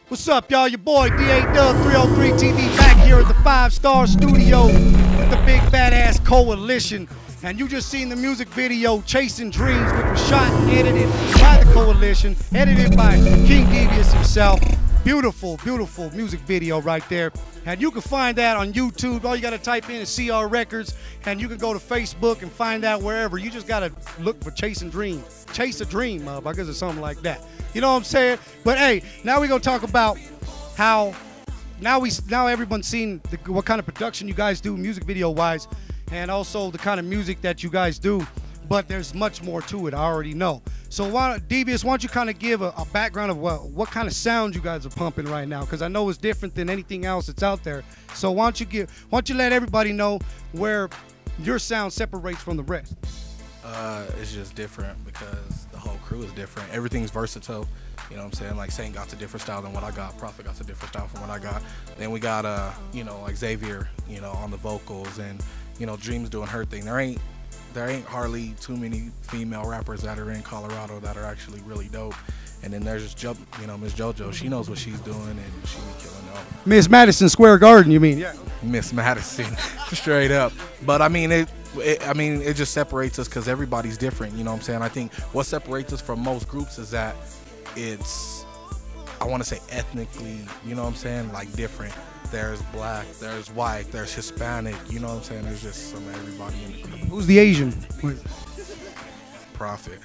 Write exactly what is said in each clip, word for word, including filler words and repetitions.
What's up, y'all? Your boy D A Dub three oh three T V back here at the Five Star Studio with the Big Badass Coalition. And you just seen the music video Chasing Dreams, which was shot and edited by the Coalition, edited by King Devious himself. Beautiful, beautiful music video right there. And you can find that on YouTube. All you gotta type in is C R Records, and you can go to Facebook and find out wherever. You just gotta look for Chasing Dreams. Chase a Dream, motherfuckers, or something like that. You know what I'm saying? But hey, now we're gonna talk about how now we now everyone's seen the, what kind of production you guys do music video wise, and also the kind of music that you guys do. But there's much more to it, I already know. So why, Devious, why don't you kind of give a, a background of what, what kind of sound you guys are pumping right now? Because I know it's different than anything else that's out there. So why don't you give, why don't you let everybody know where your sound separates from the rest? Uh, it's just different because the whole crew is different. Everything's versatile. You know what I'm saying? Like Saint got a different style than what I got. Prophet got a different style from what I got. Then we got, uh, you know, like Xavier, you know, on the vocals, and you know, Dream's doing her thing. There ain't there ain't hardly too many female rappers that are in Colorado that are actually really dope. And then there's just, jo you know, Miss JoJo. She knows what she's doing, and she be killing it all. Miss Madison Square Garden, you mean? Yeah. Miss Madison, straight up. But I mean, it, it I mean, it just separates us because everybody's different. You know what I'm saying? I think what separates us from most groups is that it's, I want to say ethnically, you know what I'm saying, like different. There's black, there's white, there's Hispanic, you know what I'm saying? There's just some everybody in the group. Who's the Asian? Prophet.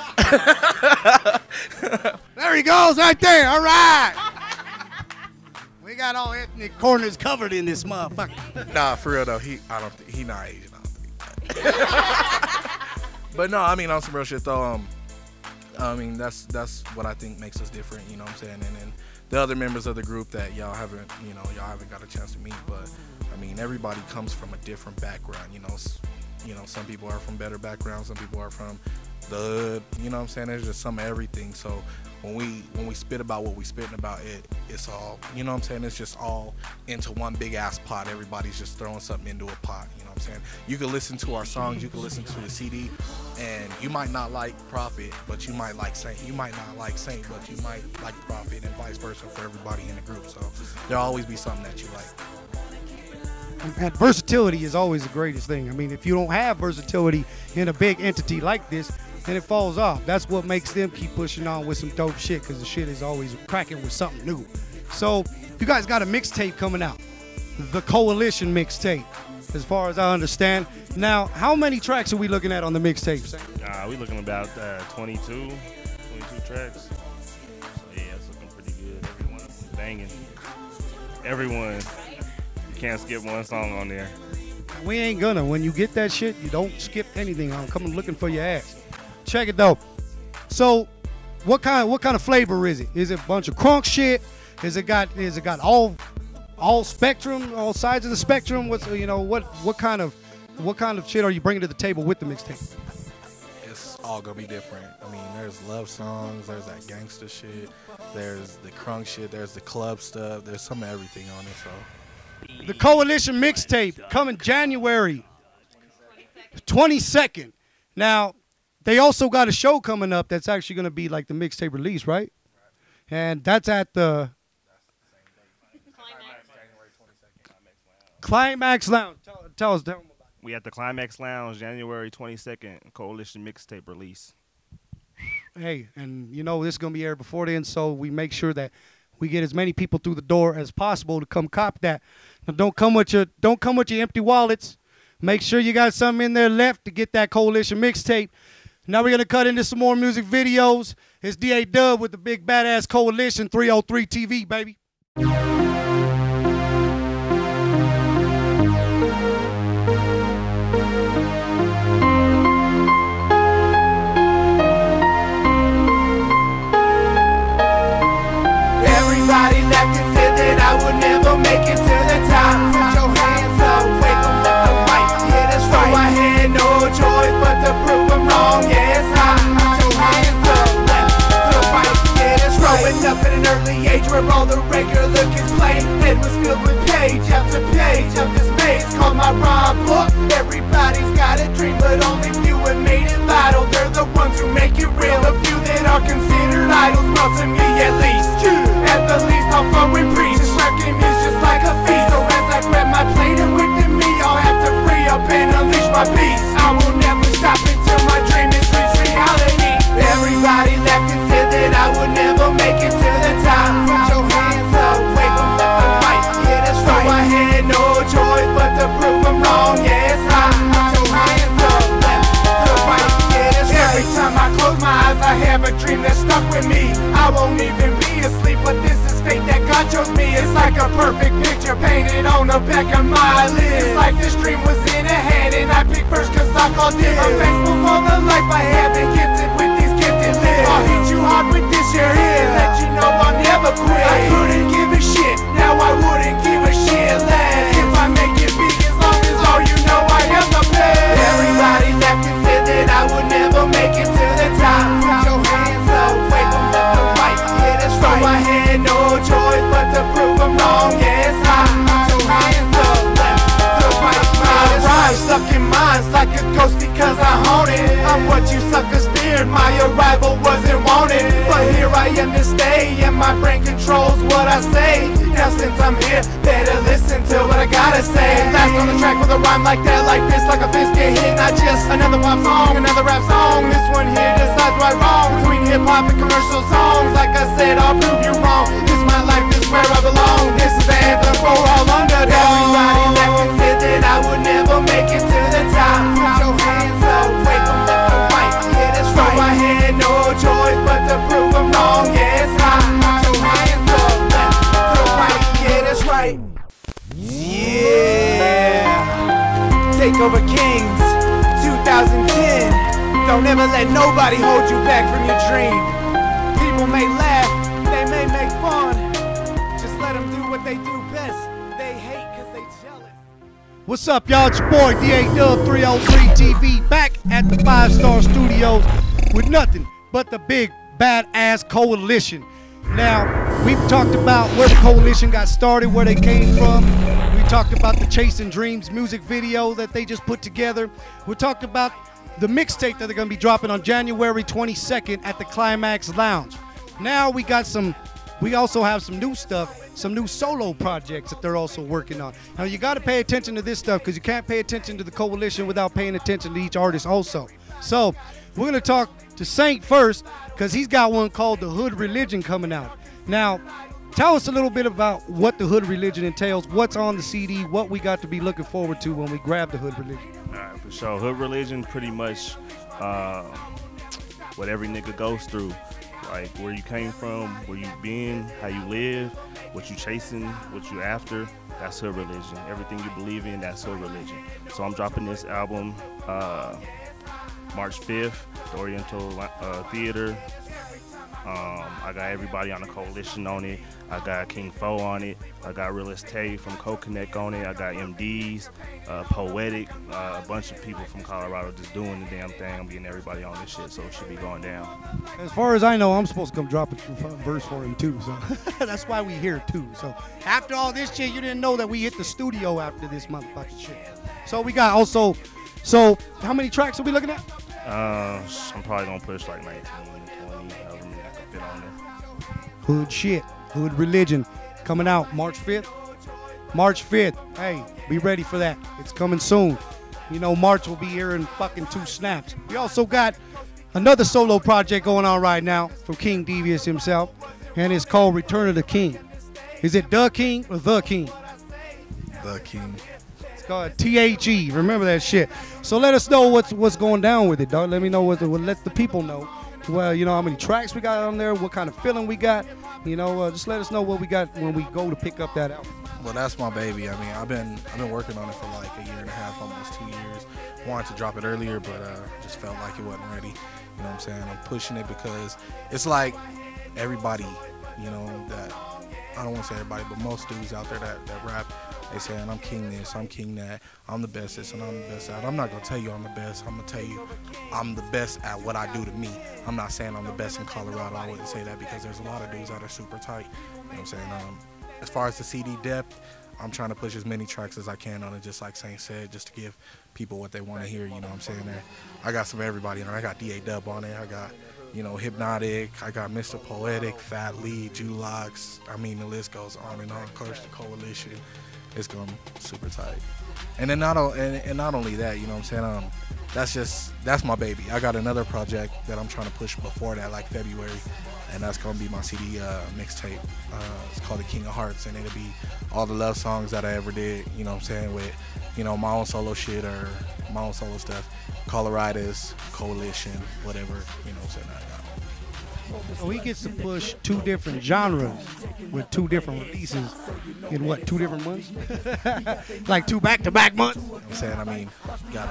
There he goes, right there. All right. We got all ethnic corners covered in this motherfucker. Nah, for real though, he I don't think he not Asian. I don't think. But no, I mean on some real shit though. Um, I mean that's that's what I think makes us different. You know what I'm saying? And then the other members of the group that y'all haven't, you know, y'all haven't got a chance to meet. But I mean, everybody comes from a different background. You know, you know, some people are from better backgrounds, some people are from the hood. You know what I'm saying? There's just some of everything. So when we when we spit about what we spitting about, it it's all, you know what I'm saying? It's just all into one big ass pot. Everybody's just throwing something into a pot. You know what I'm saying? You can listen to our songs, you can listen to the C D, and you might not like Prophet, but you might like Saint. You might not like Saint, but you might like Prophet, and vice versa for everybody in the group. So there'll always be something that you like. And versatility is always the greatest thing. I mean, if you don't have versatility in a big entity like this, then it falls off. That's what makes them keep pushing on with some dope shit, because the shit is always cracking with something new. So you guys got a mixtape coming out, the Coalition mixtape, as far as I understand. Now, how many tracks are we looking at on the mixtape? Uh, we looking about uh, twenty-two, twenty-two tracks. So yeah, it's looking pretty good. Everyone is banging. Everyone. Can't skip one song on there. We ain't gonna. When you get that shit, you don't skip anything. I'm coming looking for your ass. Check it though. So, what kind? What kind of flavor is it? Is it a bunch of crunk shit? Is it got? Is it got all, all spectrum, all sides of the spectrum? What's you know what? What kind of, what kind of shit are you bringing to the table with the mixtape? It's all gonna be different. I mean, there's love songs, there's that gangster shit, there's the crunk shit, there's the club stuff, there's some of everything on it. So. The Coalition mixtape coming January twenty-second. Now, they also got a show coming up that's actually going to be like the mixtape release, right? And that's at the Climax Lounge. Tell, tell us. Tell them about it. We at the Climax Lounge, January twenty-second, Coalition mixtape release. Hey, and you know this is going to be aired before then, so we make sure that we get as many people through the door as possible to come cop that. Now don't come with your don't come with your empty wallets. Make sure you got something in there left to get that Coalition mixtape. Now we're gonna cut into some more music videos. It's D A Dub with the Big Badass Coalition, three oh three T V, baby. Everybody left and said that I would never make it to the top. Put your hands up, wake them with the right. Yeah, that's right. So I had no choice but to prove them wrong. Yeah, it's hot. Put your hands up, left to the right. Yeah, that's right. Growing up at an early age where all the regular kids played, head was filled with page after page of this maze called my rhyme book. Everybody's got a dream, but only few have made it vital. They're the ones who make it real. A few that are considered idols, well to me at least. At the least, with me, I won't even be asleep. But this is fate that God chose me. It's like a perfect picture painted on the back of my lid. It's like this dream was in a hand and I picked first cause I called it. I'm thankful for the life I have been gifted with these gifted lips. I'll hit you hard with this here hit, let you know I'll never quit. I couldn't give a shit, now I wouldn't give a shit less. If I make it big as long as all you know I am the best. Everybody left and said that I would never make it to the top. Put your hands up, wave them left to right, yeah that's so right. So I had no choice but to prove them wrong, yeah it's hot. Put your hands up, left to right, my rhyme stuck in minds like a ghost because I haunt it. I'm what you suckers feared, my arrival wasn't wanted. But here I am to stay and my brain controls what I say. Now since I'm here, better listen to what I gotta say. Last on the track with a rhyme like that, like this, like a fist get hit. Not just another pop song, another rap song. This one here decides right wrong between hip hop and commercial songs. Like I said, I'll prove you wrong. This is my life, this is where I belong. This is the anthem for all underdogs. Everybody left and said that I would never make it to the top. Put your hands up, wave them left to right, yeah that's right. So I had no choice but to prove them wrong, yeah it's hot. Put your hands up, left to right, yeah that's right. Yeah, Takeover Kings two thousand ten. Don't ever let nobody hold you back from your dream. People may laugh, they may make fun. Just let them do what they do best. They hate cause they jealous. What's up, y'all? It's your boy D A Dub three oh three T V back at the Five Star Studios with nothing but the big badass coalition. Now, we've talked about where the coalition got started, where they came from. We talked about the Chasing Dreams music video that they just put together. We talked about the mixtape that they're going to be dropping on January twenty-second at the Climax Lounge. Now we got some, we also have some new stuff, some new solo projects that they're also working on. Now you got to pay attention to this stuff because you can't pay attention to the coalition without paying attention to each artist also. So we're going to talk to Saint first because he's got one called The Hood Religion coming out. Now, tell us a little bit about what The Hood Religion entails, what's on the C D, what we got to be looking forward to when we grab The Hood Religion. All right, for sure. Hood Religion, pretty much uh, what every nigga goes through. Like where you came from, where you been, how you live, what you chasing, what you after. That's Hood Religion. Everything you believe in, that's Hood Religion. So I'm dropping this album uh, March fifth, the Oriental uh, Theater. Um, I got everybody on the coalition on it. I got King Foe on it. I got Realist Tay from Co-Connect on it. I got M Ds, uh, Poetic, uh, a bunch of people from Colorado just doing the damn thing. I'm getting everybody on this shit, so it should be going down. As far as I know, I'm supposed to come drop a verse for him too, so that's why we here too. So after all this shit, you didn't know that we hit the studio after this motherfucking shit. So we got also, so how many tracks are we looking at? Uh, I'm probably gonna push like nineteen, twenty, however many I can fit on there. Hood shit, Hood Religion, coming out March fifth. March fifth, hey, be ready for that. It's coming soon. You know, March will be here in fucking two snaps. We also got another solo project going on right now from King Devious himself, and it's called Return of the King. Is it The King or The King? The King. It's called T H E. Remember that shit. So let us know what's what's going down with it, dog. Let me know what, what let the people know. Well, you know how many tracks we got on there, what kind of feeling we got. You know, uh, just let us know what we got when we go to pick up that album. Well, that's my baby. I mean, I've been I've been working on it for like a year and a half, almost two years. Wanted to drop it earlier, but uh, just felt like it wasn't ready. You know what I'm saying? I'm pushing it because it's like everybody, you know, that I don't want to say everybody, but most dudes out there that, that rap, they saying I'm king this, I'm king that, I'm the best this, and I'm the best that. I'm not gonna tell you I'm the best. I'm gonna tell you I'm the best at what I do to me. I'm not saying I'm the best in Colorado. I wouldn't say that because there's a lot of dudes that are super tight. You know what I'm saying? Um, as far as the C D depth, I'm trying to push as many tracks as I can on it, just like Saint said, just to give people what they want to hear. You know what I'm saying? There, I got some of everybody on it. I got D A Dub on it. I got, you know, Hypnotic. I got Mister Poetic, Fat Lee, Julox. I mean, the list goes on and on. Of course, the coalition. It's going super tight. And then not and, and not only that, you know what I'm saying? Um, that's just that's my baby. I got another project that I'm trying to push before that, like February, and that's gonna be my C D uh, mixtape. Uh, it's called The King of Hearts, and it'll be all the love songs that I ever did. You know what I'm saying? With, you know, my own solo shit or my own solo stuff. Coloradus, Coalition, whatever. You know what I'm saying? I got. So he gets to push two different genres with two different releases in what, two different months? Like two back-to-back months? I'm saying, I mean, you gotta.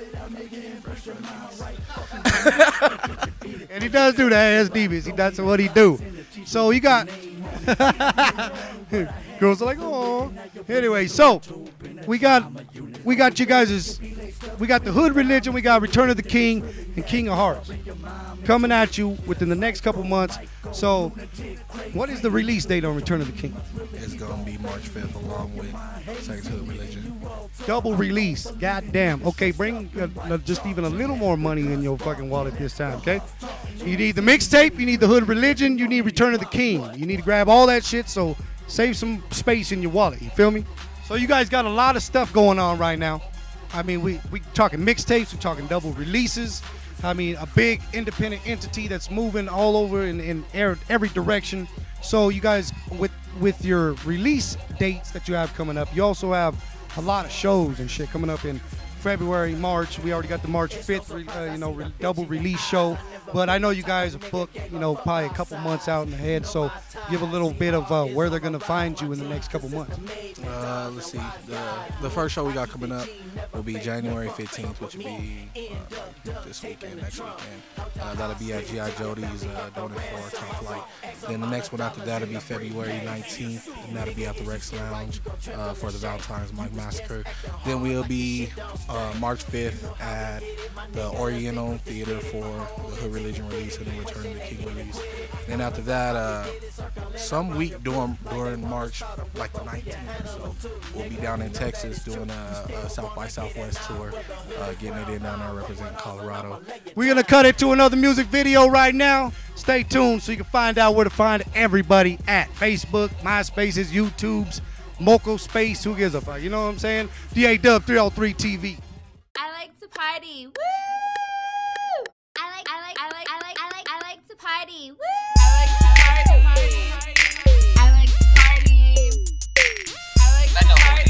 And he does do that as Devious. He that's what he do. So you got girls are like, oh. Anyway, so we got we got you guys' we got the Hood Religion, we got Return of the King and King of Hearts coming at you within the next couple months. So what is the release date on Return of the King? It's gonna be March fifth along with Saints Hood Religion. Double release. God damn. Okay, bring uh, just even a little more money in your fucking wallet this time, okay? You need the mixtape, you need the Hood Religion, you need Return of the King. You need to grab all that shit, so save some space in your wallet, you feel me? So you guys got a lot of stuff going on right now. I mean, we we talking mixtapes, we talking double releases. I mean, a big independent entity that's moving all over in, in every direction. So you guys, with with your release dates that you have coming up, you also have a lot of shows and shit coming up in February, March. We already got the March fifth, uh, you know, re double release show. But I know you guys are booked, you know, probably a couple months out in the head. So give a little bit of uh, where they're gonna find you in the next couple months. Uh, let's see. The, the first show we got coming up will be January fifteenth, which will be uh, this weekend, next weekend. Uh, that'll be at G I Jody's uh, Donut Floor, Top Flight. Then the next one after that will be February nineteenth, and that'll be at the Rex Lounge uh, for the Valentine's Mike Massacre. Then we'll be uh, March fifth at the Oriental Theater for the Hood Religion release and the Return of the King release. Then after that, uh, some week during, during March, like the nineteenth or so, we'll be down in Texas doing a, a South by Southwest tour, uh, getting it in down there representing Colorado. We're gonna cut it to another music video right now. Stay tuned so you can find out where to find everybody at Facebook, MySpaces, YouTubes, Moco Space. Who gives a fuck? You know what I'm saying? D A Dub three oh three T V. I like to party. Woo! I like, I like, I like, I like, I like, I like to party. Woo! I like to party. I like to party. I like to party.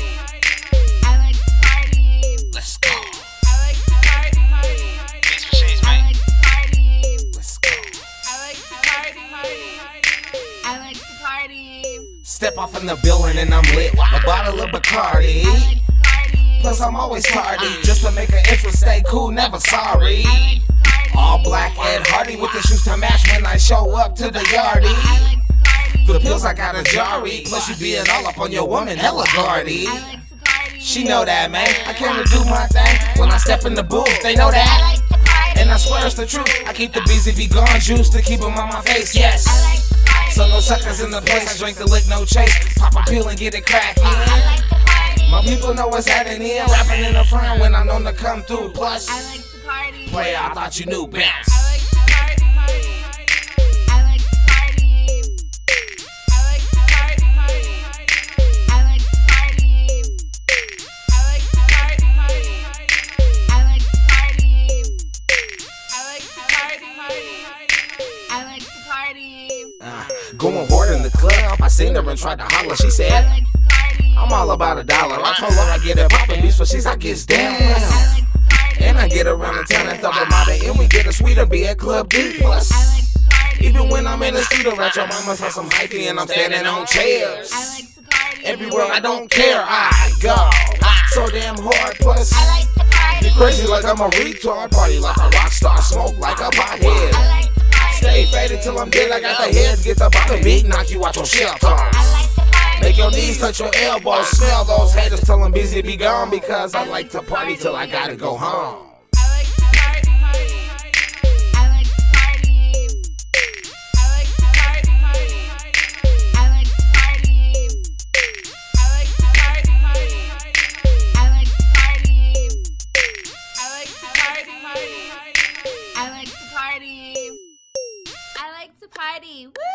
I like to party. Let's go. I like to party. Thanks for shades, I man. like to party. Let's go. I like to party. I like to party. Step off in the building and I'm lit. A bottle of Bacardi. I like to party. Plus I'm always tardy. Just to make an intro, stay cool, never sorry. I like to party. All black Ed Hardy with the shoes to match when I show up to the yardie. I like to party. The pills I got a jarry. Plus you being all up on your woman, hella guardy. I like to party. She know that, man. I came to do my thing. When I step in the booth, they know I that. like to party. And I swear it's the truth. I keep the B Z B gone juice to keep them on my face, yes. I like to party. So no suckers in the place. I drink the lick, no chase. Pop a pill and get it cracking. I like to party. My people know what's happening. Rapping in the front when I'm known to come through. Plus, I like to party. play, I thought you knew, bounce. I like to party. I like to party. I like to party. I like to party. I like to party. I like to party. I like to party. I like to party. Uh, going hard in the club. I seen her and tried to holler. She I said, like to party. I'm all about a dollar. I told her I get it poppin' beats, so she's I gets down. I like to party. And I get around the town and throw them out and we get a sweeter be at Club D plus. I like to party. Even when I'm in the street or at your mama's for some hyphy and I'm standing on chairs. I like to party. Everywhere I don't care, I go. So damn hard, plus I like to party. you crazy like I'm a retard. Party like a rock star, smoke like a pothead. I like to party. Stay faded till I'm dead. I got the heads, get the bottom beat, knock you out your shell tones. I like to party. Make your knees touch your elbows. Smell those haters, tell them busy be gone because I like to party till I gotta go home. I like to party. I like to party. I like to party. I like to party. I like to party. I like to party. I like to party. I like to party. I like to party. Woo!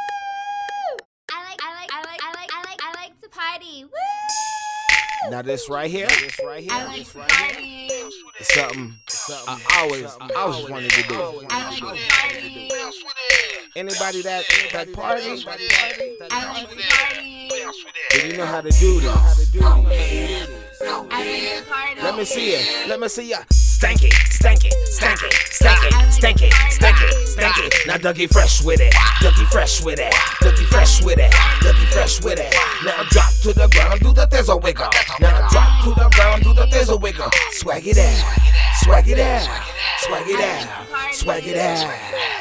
I like I like I like I like I like I like to party. Woo! Now this right here, this right here, I like to party. is something, something I always, I always wanted to do. I like to party. Anybody that that party, I like to party. then you know how to do this. I like to party. Let me see it. Let me see ya. stanky, stanky, stanky, stanky, stanky, stanky, stanky. Now Dougie fresh with it, Dougie fresh with it, Dougie fresh with it, Dougie fresh with it. Now drop to the ground, do the there's a wiggle. Now drop to the ground, do the there's a wiggle. Swag it out, swag it out, swag it out, swag it out.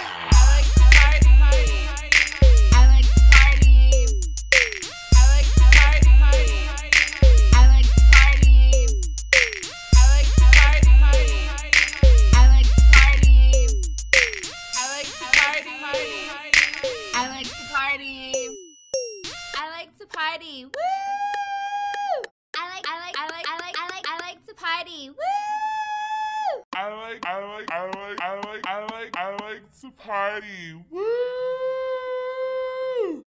Party, woo! I like, I like, I like, I like, I like, I like to party, woo! I like, I like, I like, I like, I like, I like to party, woo!